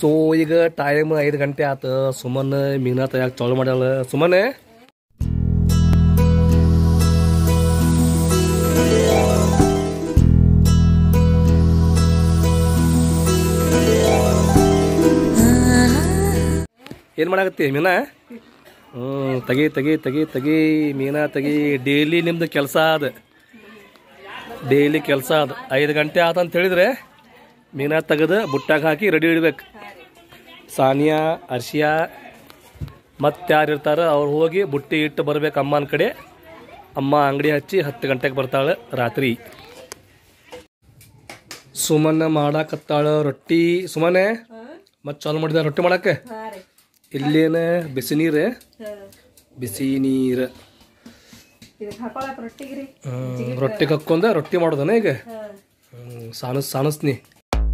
So ಈಗ time 5 ಗಂಟೆ ಆತ. ಸುಮನ್ ಮೀನಾ ತಯಾರು ಚಾಲು ಮಾಡ್ಯಾಳ. ಸುಮನ್ ಏನು ಮಾಡಾಕತ್ತಿ ಮೀನಾ? ತಗಿ ತಗಿ ತಗಿ ತಗಿ ಮೀನಾ ತಗಿ. ಡೈಲಿ ನಿಮ್ದು ಕೆಲಸ ಅದ, ಡೈಲಿ ಕೆಲಸ ಅದ. 5 ಗಂಟೆ ಆತ ಅಂತ ಹೇಳಿದ್ರೆ ಮೀನಾ ತೆಗೆದು ಬುಟ್ಟಾಗ ಹಾಕಿ ರೆಡಿ ಇಡ್ಬೇಕು. ಸಾನಿಯಾ, ಅರ್ಷಿಯಾ ಮತ್ತೆ ಯಾರು ಇರ್ತಾರೆ ಅವ್ರು ಹೋಗಿ ಬುಟ್ಟಿ ಇಟ್ಟು ಬರ್ಬೇಕು ಅಮ್ಮನ ಕಡೆ. ಅಮ್ಮ ಅಂಗಡಿ ಹಚ್ಚಿ 10 ಗಂಟೆಗೆ ಬರ್ತಾಳೆ ರಾತ್ರಿ. ಸುಮನ್ ಮಾಡಾಕತ್ತಾಳ ರೊಟ್ಟಿ. ಸುಮನೆ ಮತ್ತೆ ಚಾಲು ಮಾಡಿದ ರೊಟ್ಟಿ ಮಾಡಕ್ಕೆ. ಇಲ್ಲೇನ ಬಿಸಿ ನೀರು, ಬಿಸಿ ನೀರು ರೊಟ್ಟಿಗೆ ಹಾಕೊಂಡ ರೊಟ್ಟಿ ಮಾಡೋದನ ಈಗ. ಸಾನಸ್ನಿ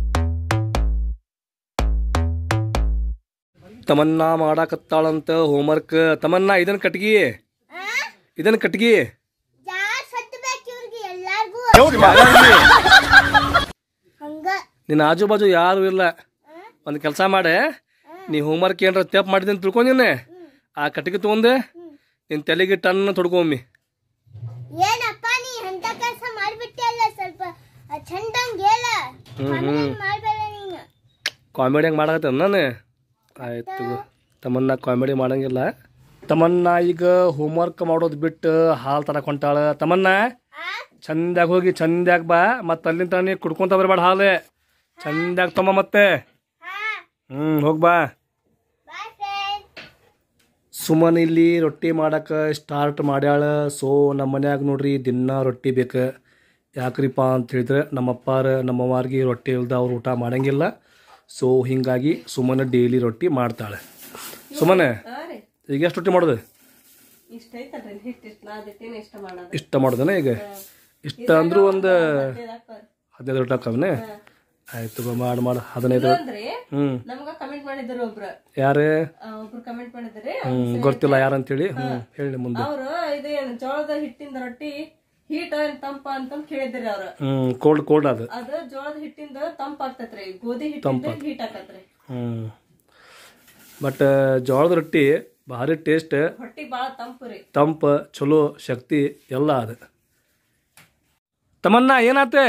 ತಮನ್ನ ಮಾಡಾಕತ್ತಾಳಂತ ಹೋಮ್ವರ್ಕ್. ತಮನ್ನ ಇದನ್ ಕಟ್ಗಿ, ಇದನ್ ಕಟ್ಗಿ. ನಿನ್ನ ಆಜು ಬಾಜು ಯಾರು ಇಲ್ಲ. ಒಂದು ಕೆಲಸ ಮಾಡೆ, ನೀ ಹೋಮ್ವರ್ಕ್ ಏನಾರ ತಪ್ಪು ಮಾಡಿದೆ ಅಂತ ತಿಳ್ಕೊಂಡಿನಿ. ಆ ಕಟ್ಟಿಗೆ ತಗೊಂಡೆ ನಿನ್ ತಲೆಗೆ ಟನ್ ತೊಡ್ಕೊಮ್ಮಿ. ಕಾಮಿಡಿ ಹಂಗೆ ಮಾಡಾಕತ್ತ ನಾನು. ಆಯ್ತು ತಮನ್ನ ಕಾಮಿಡಿ ಮಾಡಂಗಿಲ್ಲ. ತಮನ್ನ ಈಗ ಹೋಮ್ವರ್ಕ್ ಮಾಡೋದು ಬಿಟ್ಟು ಹಾಲು ತರಕ್ ಹೊಂಟಾಳ. ತಮನ್ನ ಚಂದಾಗ ಹೋಗಿ ಚಂದಾಗ ಬಾ. ಮತ್ತೆ ಅಲ್ಲಿಂದ ತಾನೇ ಕುಡ್ಕೊಂತ ಬರಬೇಡ ಹಾಲು. ಚಂದಾಗ ತಮ್ಮ ಮತ್ತೆ ಹೋಗ್ಬಾ. ಸುಮನ್ ಇಲ್ಲಿ ರೊಟ್ಟಿ ಮಾಡಕ್ಕೆ ಸ್ಟಾರ್ಟ್ ಮಾಡ್ಯಾಳ. ಸೊ ನಮ್ಮ ಮನ್ಯಾಗ ನೋಡ್ರಿ ದಿನ ರೊಟ್ಟಿ ಬೇಕು. ಯಾಕ್ರಿಪ್ಪ ಅಂತ ಹೇಳಿದ್ರೆ ನಮ್ಮಪ್ಪಾರ ನಮ್ಮವ್ವಾರಿಗೆ ರೊಟ್ಟಿ ಇಲ್ದ ಅವ್ರು ಊಟ ಮಾಡಂಗಿಲ್ಲ. ಸೊ ಹಿಂಗಾಗಿ ಸುಮನ್ ಡೈಲಿ ರೊಟ್ಟಿ ಮಾಡ್ತಾಳೆ. ಸುಮನ್ ಈಗ ಎಷ್ಟು ರೊಟ್ಟಿ ಮಾಡೋದು? ಇಷ್ಟ ಮಾಡೋದನ ಈಗ? ಇಷ್ಟ ಅಂದ್ರೂ ಒಂದು 15 ರೊಟ್ಟಿ ಹಾಕವನೇ. ಆಯ್ತು ಮಾಡು 15. ಯಾರು ಗೊತ್ತಿಲ್ಲ ಯಾರಂತೇಳಿ. ಹೇಳಿ ಮುಂದೆ. ಜೋಳದ ಹಿಟ್ಟಿಂದ ರೊಟ್ಟಿ ಹೀಟ್ ತಂಪ ಅಂತ ಕೇಳಿದ್ರಿ ಅವ್ರ. ಕೋಲ್ಡ್ ಕೋಲ್ಡ್ ಅದು ಜೋಳದ ಹಿಟ್ಟಿಂದ ತಂಪ ಆಗ್ತೈತ್ರಿ, ಗೋಧಿ ಹಿಟ್ಟಿಂದ ಹೀಟ್ ಆಗತ್ರಿ. ಬಟ್ ಜೋಳದ ರೊಟ್ಟಿ ಭಾರಿ ಟೇಸ್ಟ್, ಹೊಟ್ಟಿ ಬಾಳ ತಂಪು ರೀ. ತಂಪ ಚಲೋ ಶಕ್ತಿ ಎಲ್ಲ ಅದ. ತಮನ್ನ ಏನಾತೆ?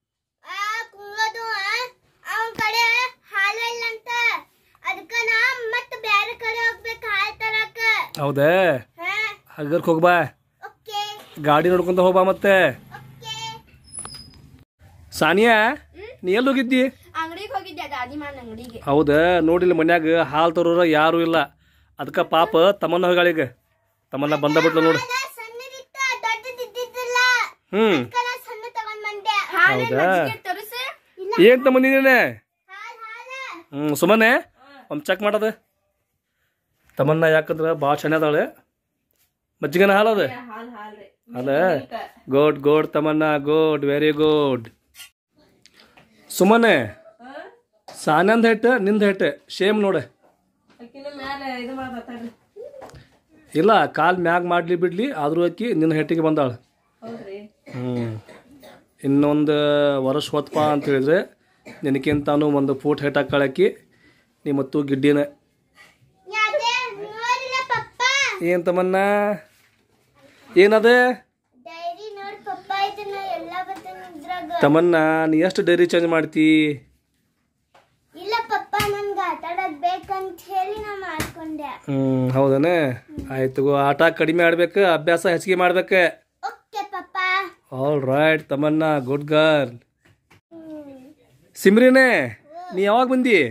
ಹೌದಾ? ಹಗರ್ಕ್ ಹೋಗ್ಬಾ, ಗಾಡಿ ನೋಡ್ಕೊಂತ ಹೋಗ್ಬಾ. ಮತ್ತೆ ಸಾನಿಯಾ ನೀ ಎಲ್ಲಿ ಹೋಗಿದ್ದಿ? ಹೌದಾ? ನೋಡಿಲ್ಲ ಮನ್ಯಾಗ ಹಾಲು ತರೋರ ಯಾರು ಇಲ್ಲ. ಅದಕ್ಕ ಪಾಪ ತಮ್ಮನ್ನ ಹೋಗಾಳೀಗ. ತಮ್ಮನ್ನ ಬಂದ ಬಿಟ್ಲು ನೋಡು. ಹೌದಾ? ಏನ್ ತಮ್ಮಂದಿನೇನೆ? ಸುಮ್ಮನೆ ಒಂದು ಚೆಕ್ ಮಾಡದ. ತಮ್ಮನ್ನ ಯಾಕಂದ್ರೆ ಭಾಳ ಚೆನ್ನಾದಾಳೆ. ಮಜ್ಜಿಗೆನ ಹಾಲು ಅದ ಅದ. ಗುಡ್ ಗುಡ್ ತಮ್ಮನ್ನ, ಗುಡ್, ವೆರಿ ಗುಡ್. ಸುಮ್ಮನೆ ಸಾನಂದ್ ಹೆಟ್ ನಿಂದ ಹೆಟ್ ಸೇಮ್ ನೋಡ. ಇಲ್ಲ ಕಾಲ್ ಮ್ಯಾಗ್ ಮಾಡ್ಲಿ ಬಿಡ್ಲಿ ಆದ್ರೂ ಅಕ್ಕಿ ನಿನ್ನ ಹೆಟ್ಟಿಗೆ ಬಂದಾಳ. ಇನ್ನೊಂದು ವರ್ಷ ಹೊತ್ತಪ್ಪ ಅಂತ ಹೇಳಿದ್ರೆ ನಿನಕ್ಕಿಂತಾನು ಒಂದು ಫೂಟ್ ಹೆಟ್ ಹಾಕಳಕ್ಕಿ. ನೀ ಮತ್ತು ಗಿಡ್ಡಿನ. ಏನ್ ತಮ್ಮನ್ನ ಏನದ? ತಮ್ಮನ್ನ ನೀ ಎಷ್ಟು ಡೈರಿ ಚೇಂಜ್ ಮಾಡ್ತಿ? ಹೌದನ? ಆಯ್ತು, ಆಟ ಕಡಿಮೆ ಆಡ್ಬೇಕು, ಅಭ್ಯಾಸ ಹೆಚ್ಚಿಗೆ ಮಾಡ್ಬೇಕ. ಆಲ್ ರೈಟ್ ತಮ್ಮನ್ನ, ಗುಡ್ ಗರ್ಲ್. ಸಿಮ್ರಿನೇ ನೀ ಯಾವಾಗ ಬಂದಿ?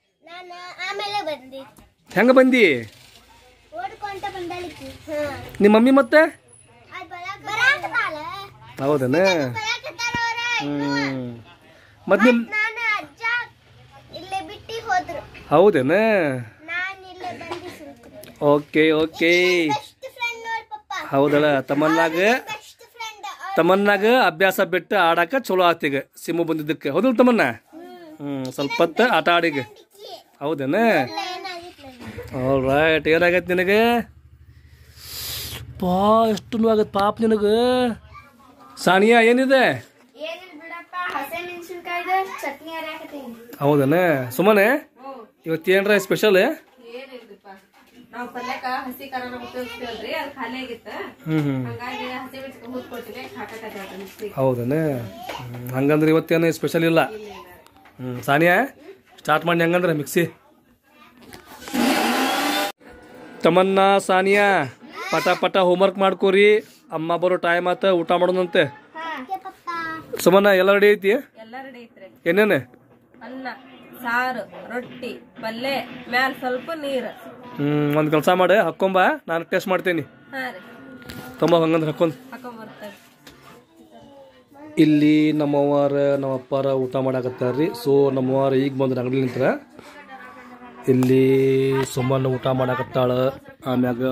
ಹೆಂಗ ಬಂದಿ? ನಿಮ್ಮ ಮಮ್ಮಿ ಮತ್ತೆ? ಹೌದನ? ಮತ್ತೆ ಹೌದೇನ? Okay okay. ಹೌದಲ್ಲ? ತಮ್ಮನ್ನಾಗ ಅಭ್ಯಾಸ ಬಿಟ್ಟು ಆಡಾಕ ಚಲೋ ಆತೀಗ ಸಿಮ್ಮು ಬಂದಿದ್ದಕ್ಕೆ. ಹೌದಲ್ಲ ತಮ್ಮನ್ನ? ಸ್ವಲ್ಪ ಹೊತ್ತು ಆಟ ಆಡಿಗ. ಹೌದೇನ? All right. ಏನಾಗೈತೆ ನಿನಗೆ? ಪಾ ಎಷ್ಟು ಆಗತ್ತೆ ಪಾಪ ನಿನಗೆ. ಸಾನಿಯಾ ಏನಿದೆ? ಹೌದನ? ಸುಮ್ಮನೆ ಇವತ್ತೇನ್ರ ಸ್ಪೆಷಲ್? ಏನಿಲ್ರಿಪ್ಪ, ನಾವು ಪಲ್ಯಕ್ಕ ಹಸಿ ಖಾರನ ಉಪಯೋಗಿಸ್ತೀವಲ್ರಿ, ಅದು ಖಾಲಿ ಆಗಿತ್ತ. ಹಂಗಾಗಿ ಹಸಿ ಮೆಣಸಿನಕಾಯಿ ಹುರ್ಕೊಟ್ಟಿವಿ, ಹಾಕಕತ್ತೇವ್ರಿ ಮಿಕ್ಸಿಗೆ. ಹೌದನೇ? ಹಂಗಂದ್ರೆ ಇವತ್ತೇನು ಸ್ಪೆಷಲ್ ಇಲ್ಲ. ಸಾನಿಯಾ ಸ್ಟಾರ್ಟ್ ಮಾಡಿ ಹಂಗಂದ್ರೆ ಮಿಕ್ಸಿ. ತಮನ್ನ ಸಾನಿಯಾ ಪಟ ಪಟ ಹೋಮ್ವರ್ಕ್ ಮಾಡ್ಕೋರಿ, ಅಮ್ಮ ಬರೋ ಟೈಮ್ ಆತ, ಊಟ ಮಾಡೋದಂತೆ. ಸುಮನ್ನ ಎಲ್ಲ ರೆಡಿ ಐತಿ? ಎಲ್ಲ ರೆಡಿ ಐತ್ರಿ. ಏನೇನು? ಅನ್ನ, ಸಾರು, ರೊಟ್ಟಿ, ಪಲ್ಯ, ಮ್ಯಾಲ ಸ್ವಲ್ಪ ನೀರು. ಒಂದು ಕೆಲಸ ಮಾಡಿ ಹಾಕೊಂಬ, ನಾನು ಟೇಸ್ಟ್ ಮಾಡ್ತೇನೆ. ಹಾ ರೀ, ತುಂಬ ಹಂಗಂದ್ರೆ ಹಾಕೊಂಬರ್ತೇವೆ. ಇಲ್ಲಿ ನಮ್ಮವ್ವಾರ ನಮ್ಮ ಅಪ್ಪಾರ ಊಟ ಮಾಡಾಕತ್ತಾರ್ರಿ. ಸೊ ನಮ್ಮವ್ವಾರ ಈಗ ಬಂದ್ರೆ ಅಂಗಡಿ ನಿಂತ್ರ. ಇಲ್ಲಿ ಸುಮ್ಮನೆ ಊಟ ಮಾಡಾಕತ್ತಾಳ. ಆಮ್ಯಾಗ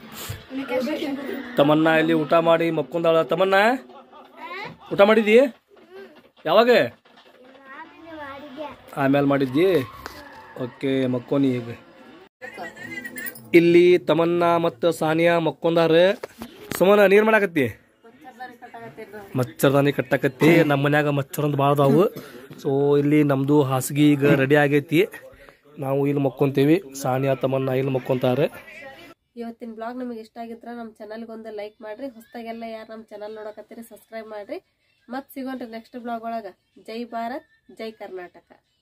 ತಮನ್ನ ಇಲ್ಲಿ ಊಟ ಮಾಡಿ ಮಕ್ಕೊಂದಾಳ. ತಮನ್ನ ಊಟ ಮಾಡಿದ್ದಿ? ಯಾವಾಗ? ಆಮೇಲೆ ಮಾಡಿದ್ದಿ? ಓಕೆ, ಮಕ್ಕೋನಿ ಈಗ. ಇಲ್ಲಿ ತಮನ್ನ ಮತ್ತು ಸಾನಿಯಾ ಮಕ್ಕೊಂದಾರ. ಸುಮ್ಮನೆ ನೀರು ಮಾಡಾಕತ್ತಿ? ಮಚ್ಚರ್ದಾನಿ ಕಟ್ಟಾಕತ್ತಿ. ನಮ್ಮ ಮನ್ಯಾಗ ಮಚ್ಚರಂದು ಭಾಳ ಅದಾವು. ಸೊ ಇಲ್ಲಿ ನಮ್ಮದು ಹಾಸಿಗೆ ಈಗ ರೆಡಿ ಆಗೈತಿ. ನಾವು ಇಲ್ಲಿ ಮಕ್ಕೊಂತೀವಿ, ಸಾನಿಯಾ ತಮನ್ನ ಇಲ್ಲಿ ಮಕ್ಕೊಂತಾರೆ. ಇವತ್ತಿನ ಬ್ಲಾಗ್ ನಿಮಗೆ ಇಷ್ಟ ಆಗಿದ್ರೆ ನಮ್ಮ ಚಾನಲ್ಗೆ ಒಂದು ಲೈಕ್ ಮಾಡಿರಿ. ಹೊಸದಾಗೆಲ್ಲ ಯಾರು ನಮ್ಮ ಚಾನಲ್ ನೋಡಕತ್ತೀರಿ ಸಬ್ಸ್ಕ್ರೈಬ್ ಮಾಡಿರಿ. ಮತ್ತೆ ಸಿಗೋಣ್ರಿ ನೆಕ್ಸ್ಟ್ ಬ್ಲಾಗ್ ಒಳಗೆ. ಜೈ ಭಾರತ್, ಜೈ ಕರ್ನಾಟಕ.